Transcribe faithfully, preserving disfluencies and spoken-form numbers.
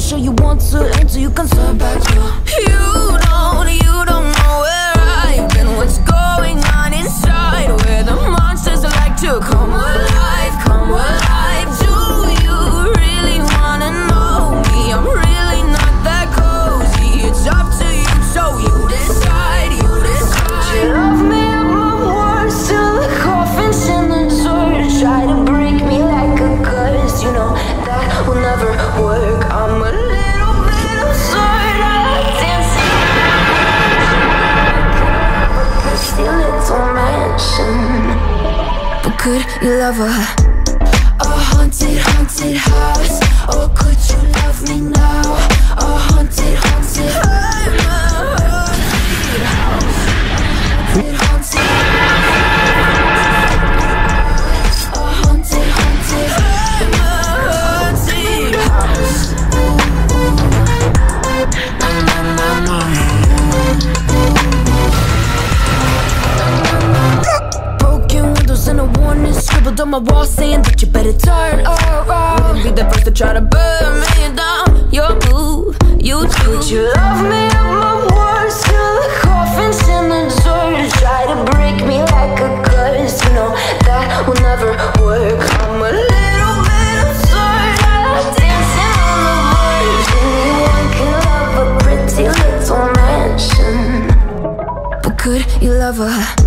sure you want to enter, you can turn back now. You don't, you don't know where I've been, what's going on inside, where the monsters like to come alive, come alive. Do you really wanna know me? I'm really not that cozy. It's up to you, so you decide, you decide. You love me at my worst, till the coffin's in the dirt. Try to break me like a curse, you know that will never work. I'm a little bit absurd, I like dancing, but still it's a mansion. But could you love her? A haunted, haunted house. Or could you love me now? A haunted, haunted I'm a haunted house. Haunted, haunted a haunted, haunted I'm a haunted house. Broken windows and a warning scribbled on my wall saying that you better turn around. Wouldn't be the first to try to burn me down. Your move, you do. Could you love me at my worst, till the coffin's in the dirt? Try to break me like a curse, you know that will never work. I'm a little bit absurd, I like dancing on the verge. Anyone can love a pretty little mansion. But could you love her?